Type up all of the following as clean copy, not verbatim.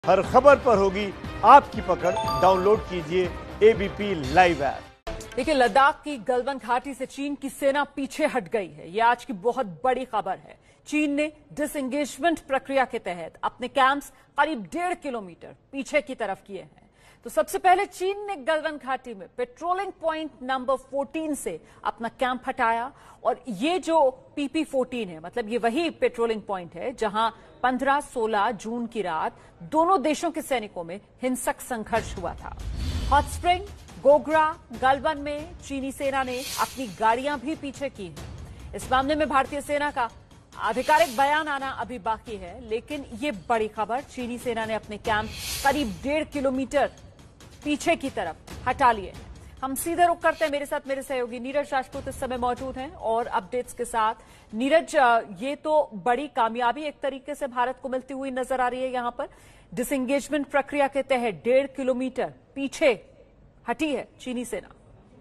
हर खबर पर होगी आपकी पकड़। डाउनलोड कीजिए एबीपी लाइव ऐप। देखिए, लद्दाख की गलवान घाटी से चीन की सेना पीछे हट गई है। यह आज की बहुत बड़ी खबर है। चीन ने डिसएंगेजमेंट प्रक्रिया के तहत अपने कैंप्स करीब 1.5 किलोमीटर पीछे की तरफ किए हैं। तो सबसे पहले चीन ने गलवान घाटी में पेट्रोलिंग पॉइंट नंबर 14 से अपना कैंप हटाया। और ये जो PP-14 है, मतलब ये वही पेट्रोलिंग पॉइंट है जहां 15-16 जून की रात दोनों देशों के सैनिकों में हिंसक संघर्ष हुआ था। हॉट स्प्रिंग, गोगरा, गलवान में चीनी सेना ने अपनी गाड़ियां भी पीछे की हैं। इस मामले में भारतीय सेना का आधिकारिक बयान आना अभी बाकी है, लेकिन ये बड़ी खबर, चीनी सेना ने अपने कैंप करीब 1.5 किलोमीटर पीछे की तरफ हटा लिए हैं। हम सीधे रुख करते हैं। मेरे साथ मेरे सहयोगी नीरज राजपूत इस समय मौजूद हैं और अपडेट्स के साथ। नीरज, ये तो बड़ी कामयाबी एक तरीके से भारत को मिलती हुई नजर आ रही है। यहां पर डिसएंगेजमेंट प्रक्रिया के तहत 1.5 किलोमीटर पीछे हटी है चीनी सेना।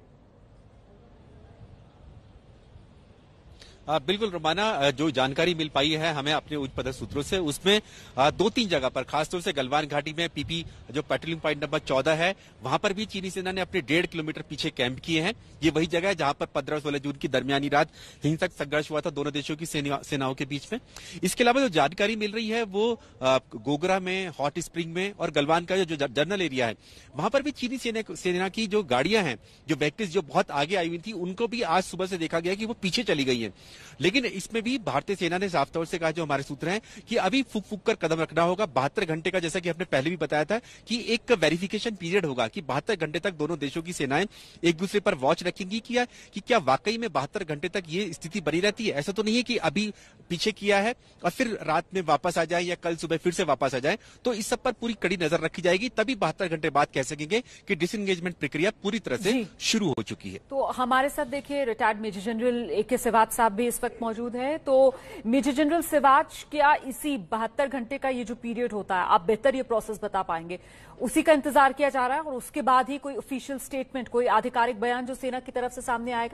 बिल्कुल रोमाना, जो जानकारी मिल पाई है हमें अपने उच्च पदस्थ सूत्रों से, उसमें 2-3 जगह पर, खासतौर से गलवान घाटी में PP जो पेट्रोलिंग पॉइंट नंबर 14 है, वहां पर भी चीनी सेना ने अपने 1.5 किलोमीटर पीछे कैंप किए हैं। ये वही जगह है जहां पर 15-16 जून की दरमियानी रात हिंसक संघर्ष हुआ था दोनों देशों की सेनाओं के बीच में। इसके अलावा जो जानकारी मिल रही है वो गोगरा में, हॉट स्प्रिंग में और गलवान का जो जनरल एरिया है, वहां पर भी चीनी सेना की जो गाड़ियां हैं, जो व्हीकल्स जो बहुत आगे आई हुई थी, उनको भी आज सुबह से देखा गया कि वो पीछे चली गई है। लेकिन इसमें भी भारतीय सेना ने साफ तौर से कहा, जो हमारे सूत्र हैं, कि अभी फूक फूक कर कदम रखना होगा। 72 घंटे का, जैसा कि आपने पहले भी बताया था, कि एक वेरिफिकेशन पीरियड होगा कि 72 घंटे तक दोनों देशों की सेनाएं एक दूसरे पर वॉच रखेंगी कि क्या वाकई में 72 घंटे तक ये स्थिति बनी रहती है। ऐसा तो नहीं है कि अभी पीछे किया है और फिर रात में वापस आ जाए या कल सुबह फिर से वापस आ जाए। तो इस सब पर पूरी कड़ी नजर रखी जाएगी, तभी 72 घंटे बाद कह सकेंगे कि डिसएंगेजमेंट प्रक्रिया पूरी तरह से शुरू हो चुकी है। तो हमारे साथ देखिए retired major general AK Siwach साहब भी इस वक्त मौजूद है। तो मेजर जनरल सिवाच, क्या इसी 72 घंटे का ये जो पीरियड होता है, आप बेहतर ये प्रोसेस बता पाएंगे, उसी का इंतजार किया जा रहा है और उसके बाद ही कोई ऑफिशियल स्टेटमेंट, कोई आधिकारिक बयान जो सेना की तरफ से सामने आएगा?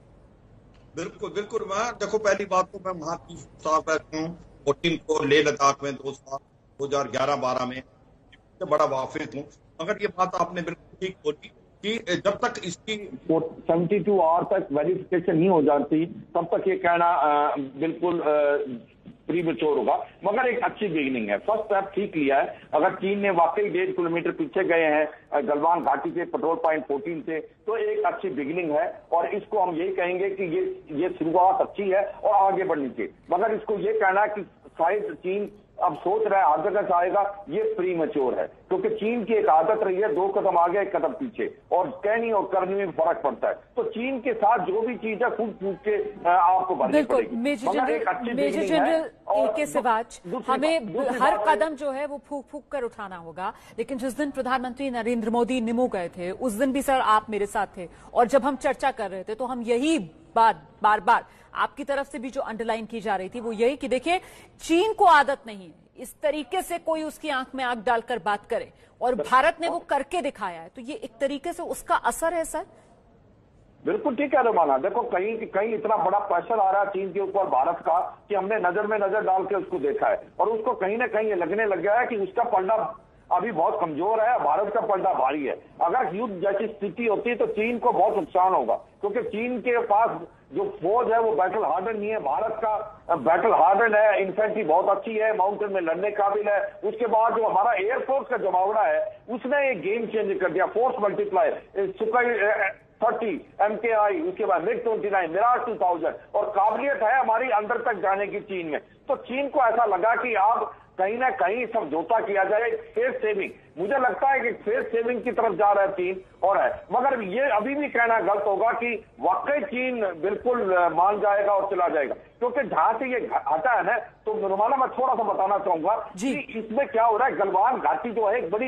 बिल्कुल बिल्कुल। देखो, पहली बात तो मैं वहां 30 साल रहता हूँ, 14 को लेह लद्दाख में 2 साल 2011-12 में बड़ा वाकिफ हूँ। मगर ये बात आपने बिल्कुल ठीक बोली कि जब तक इसकी 72 आवर तक वेरिफिकेशन नहीं हो जाती, तब तक ये कहना बिल्कुल प्रीमेच्योर होगा। मगर एक अच्छी बिगिनिंग है, फर्स्ट स्टेप ठीक लिया है। अगर चीन ने वाकई 1.5 किलोमीटर पीछे गए हैं गलवान घाटी से पेट्रोल पॉइंट 14 से, तो एक अच्छी बिगिनिंग है और इसको हम यही कहेंगे कि ये शुरुआत अच्छी है और आगे बढ़नी चाहिए। मगर इसको ये कहना कि शायद चीन अब सोच रहा है हर जगह से आएगा, ये प्रीमेच्योर है। क्योंकि चीन की एक आदत रही है 2 कदम आगे 1 कदम पीछे, और कहनी और करने में फर्क पड़ता है। तो चीन के साथ जो भी चीज है फूक फूक के आपको भरनी पड़ेगी। मेजर जनरल AK सिवाच, हमें हर कदम जो है वो फूक फूक कर उठाना होगा। लेकिन जिस दिन प्रधानमंत्री नरेंद्र मोदी निमू गए थे, उस दिन भी सर आप मेरे साथ थे और जब हम चर्चा कर रहे थे तो हम यही बात बार बार आपकी तरफ से भी जो अंडरलाइन की जा रही थी वो यही कि देखिए, चीन को आदत नहीं है इस तरीके से कोई उसकी आंख में आंख डालकर बात करे, और भारत ने वो करके दिखाया है। तो ये एक तरीके से उसका असर है सर। बिल्कुल ठीक है रोमाना। देखो, कहीं इतना बड़ा प्रेशर आ रहा है चीन के ऊपर भारत का कि हमने नजर में नजर डाल के उसको देखा है, और उसको कहीं ना कहीं ये लगने लग गया है कि उसका पलड़ा अभी बहुत कमजोर है, भारत का पलड़ा भारी है। अगर युद्ध जैसी स्थिति होती है तो चीन को बहुत नुकसान होगा, क्योंकि चीन के पास जो फौज है वो बैटल हार्डन नहीं है। भारत का बैटल हार्डन है, इन्फेंट्री बहुत अच्छी है, माउंटेन में लड़ने काबिल है। उसके बाद जो हमारा एयरफोर्स का जमावड़ा है, उसने एक गेम चेंज कर दिया, फोर्स मल्टीप्लायर, सुखोई 30 MKI, उसके बाद MiG-29, मिराज 2000, और काबिलियत है हमारी अंदर तक जाने की चीन में। तो चीन को ऐसा लगा कि आप कहीं ना कहीं समझौता किया जाए, फेस सेविंग। मुझे लगता है कि फेस सेविंग की तरफ जा रहा है चीन और है। मगर ये अभी भी कहना गलत होगा कि वाकई चीन बिल्कुल मान जाएगा और चला जाएगा, क्योंकि जहां से ये हटा है ना, तो रोमाना मैं थोड़ा सा बताना चाहूंगा कि इसमें क्या हो रहा है। गलवान घाटी जो है एक बड़ी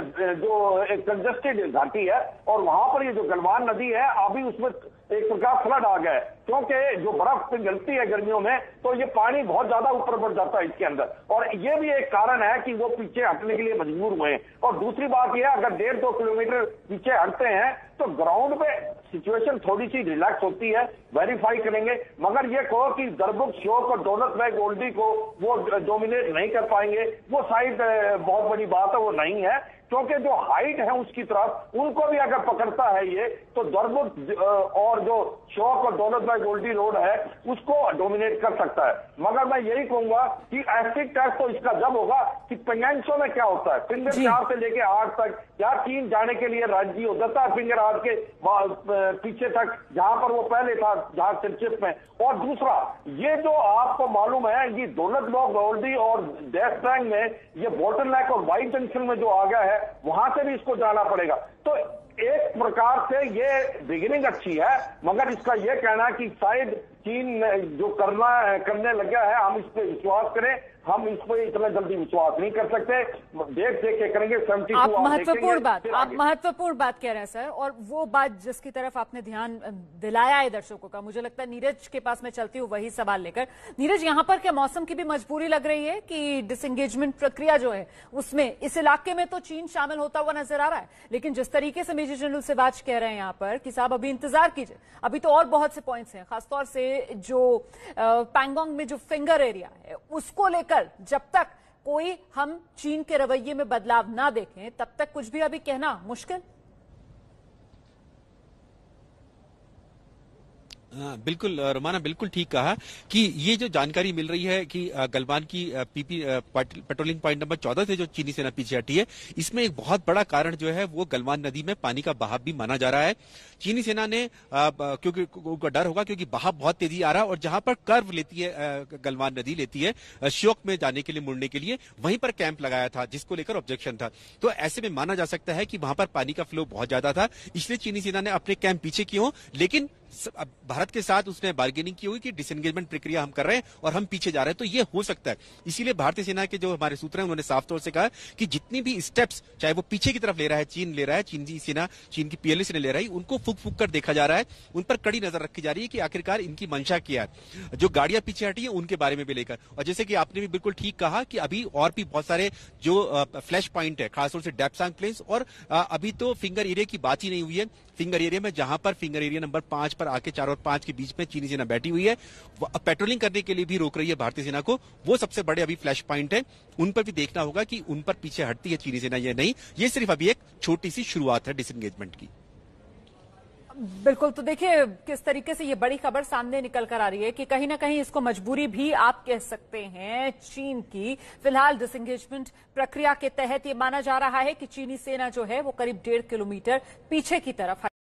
जो एक कंजेस्टेड घाटी है, और वहां पर ये जो गलवान नदी है, अभी उसमें एक प्रकार फ्लड आ गया है, क्योंकि जो बर्फ पिघलती है गर्मियों में, तो ये पानी बहुत ज्यादा ऊपर बढ़ जाता है इसके अंदर, और ये भी एक कारण है कि वो पीछे हटने के लिए मजबूर हुए हैं। और दूसरी बात यह, अगर 1.5-2 किलोमीटर पीछे हटते हैं तो ग्राउंड पे सिचुएशन थोड़ी सी रिलैक्स होती है, वेरीफाई करेंगे। मगर ये कहो कि दरबुक शोक और दौलत भाई गोल्डी को वो डोमिनेट नहीं कर पाएंगे, वो साइड बहुत बड़ी बात है, वो नहीं है। क्योंकि जो हाइट है उसकी तरफ उनको भी अगर पकड़ता है ये, तो दरबुक और जो शौक और दौलत भाई गोल्डी रोड है उसको डोमिनेट कर सकता है। मगर मैं यही कहूंगा कि एसिड टेस्ट तो इसका जब होगा कि पेंगेंसो में क्या होता है, फिंगर 4 से लेके 8 तक, या चीन जाने के लिए राज्य हो जाता है फिंगर 8 के पीछे तक, जहां पर वो पहले था, जहां चिप में। और दूसरा, ये जो आपको मालूम है ये दौलत भाई गोल्डी और डेस्टैंग में ये बोटलनेक और वाइट जंक्शन में जो आ गया है, वहां से भी इसको जाना पड़ेगा। तो एक प्रकार से ये बिगिनिंग अच्छी है, मगर इसका ये कहना है कि शायद चीन जो करने लगा है, हम इस पर विश्वास करें, हम इस पर इतना जल्दी विश्वास नहीं कर सकते। देख के करेंगे। 72 आप महत्वपूर्ण बात कह रहे हैं सर, और वो बात जिसकी तरफ आपने ध्यान दिलाया है दर्शकों का, मुझे लगता है नीरज के पास मैं चलती हूँ वही सवाल लेकर। नीरज, यहाँ पर क्या मौसम की भी मजबूरी लग रही है कि डिसएंगेजमेंट प्रक्रिया जो है उसमें इस इलाके में तो चीन शामिल होता हुआ नजर आ रहा है, लेकिन जिस तरीके से मेजर जनरल सिवाच कह रहे हैं यहाँ पर कि साहब अभी इंतजार कीजिए, अभी तो और बहुत से पॉइंट्स हैं, खासतौर से जो पैंगोंग में जो फिंगर एरिया है उसको लेकर जब तक कोई हम चीन के रवैये में बदलाव ना देखें तब तक कुछ भी अभी कहना मुश्किल। बिल्कुल रोमाना, बिल्कुल ठीक कहा कि ये जो जानकारी मिल रही है कि गलवान की पीपी पेट्रोलिंग पॉइंट नंबर 14 से जो चीनी सेना पीछे हटी है, इसमें एक बहुत बड़ा कारण जो है वो गलवान नदी में पानी का बहाव भी माना जा रहा है। चीनी सेना ने क्योंकि उनका डर होगा क्योंकि बहाव बहुत तेजी आ रहा है, और जहां पर कर्व लेती है गलवान नदी लेती है श्योक में जाने के लिए, मुड़ने के लिए, वहीं पर कैंप लगाया था जिसको लेकर ऑब्जेक्शन था। तो ऐसे में माना जा सकता है कि वहां पर पानी का फ्लो बहुत ज्यादा था, इसलिए चीनी सेना ने अपने कैंप पीछे किए हों। लेकिन भारत के साथ उसने बार्गेनिंग की हुई कि डिसएंगेजमेंट प्रक्रिया हम कर रहे हैं और हम पीछे जा रहे हैं, तो ये हो सकता है। इसीलिए भारतीय सेना के जो हमारे सूत्र हैं उन्होंने साफ तौर से कहा कि जितनी भी स्टेप्स चाहे वो पीछे की तरफ ले रहा है, चीन ले रहा है, चीन की पीएलए ने ले रही है, उनको फूक फूक कर देखा जा रहा है, उन पर कड़ी नजर रखी जा रही है कि आखिरकार इनकी मंशा क्या है। जो गाड़ियां पीछे हटी है उनके बारे में भी लेकर, और जैसे कि आपने भी बिल्कुल ठीक कहा कि अभी और भी बहुत सारे जो फ्लैश पॉइंट है, खासतौर से डेप्सांग प्लेन्स, और अभी तो फिंगर एरिया की बात ही नहीं हुई है। फिंगर एरिया में जहां पर फिंगर एरिया नंबर 5 पर आके 4 और 5 के बीच में चीनी सेना बैठी हुई है, पेट्रोलिंग करने के लिए भी रोक रही है भारतीय सेना को, वो सबसे बड़े अभी फ्लैश पॉइंट है। उन पर भी देखना होगा कि उन पर पीछे हटती है चीनी सेना या नहीं। ये सिर्फ अभी एक छोटी सी शुरुआत है डिसएंगेजमेंट की। बिल्कुल, तो देखिए किस तरीके से ये बड़ी खबर सामने निकल कर आ रही है कि कहीं ना कहीं इसको मजबूरी भी आप कह सकते हैं चीन की। फिलहाल डिसएंगेजमेंट प्रक्रिया के तहत ये माना जा रहा है कि चीनी सेना जो है वो करीब 1.5 किलोमीटर पीछे की तरफ